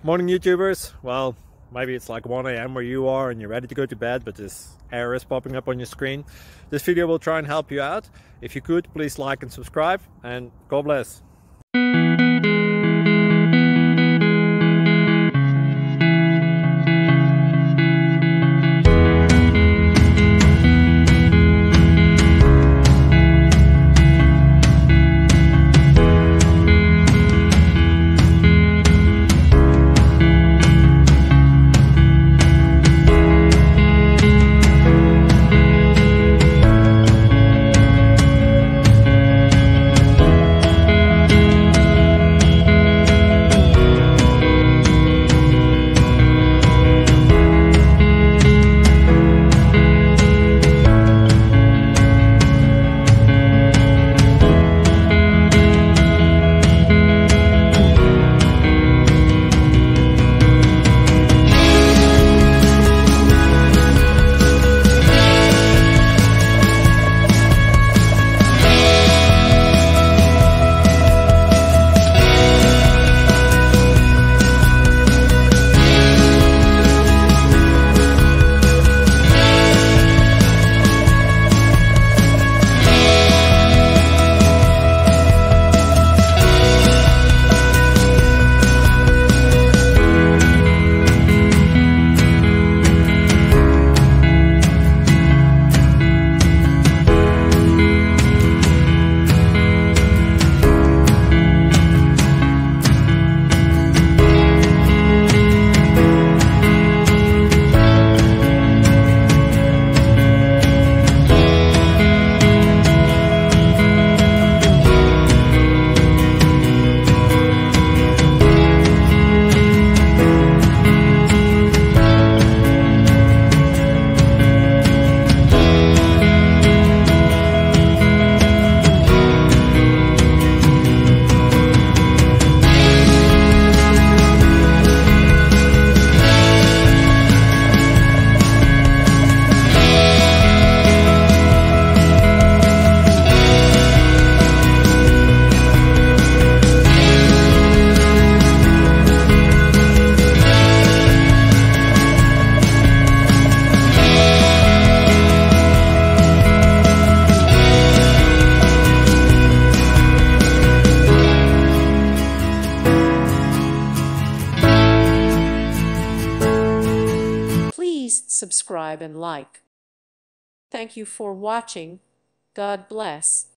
Morning YouTubers. Well, maybe it's like 1 a.m. where you are and you're ready to go to bed, but this error is popping up on your screen. This video will try and help you out. If you could, please like and subscribe, and God bless. Please subscribe and like. Thank you for watching. God bless.